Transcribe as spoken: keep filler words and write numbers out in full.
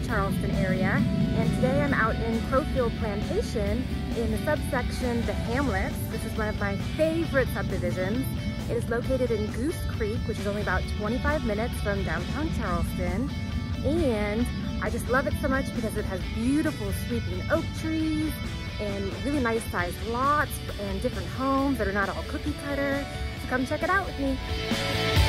Charleston area, and today I'm out in Crowfield Plantation in the subsection the Hamlets. This is one of my favorite subdivisions. It is located in Goose Creek, which is only about twenty-five minutes from downtown Charleston, and I just love it so much because it has beautiful sweeping oak trees and really nice sized lots and different homes that are not all cookie cutter. So come check it out with me.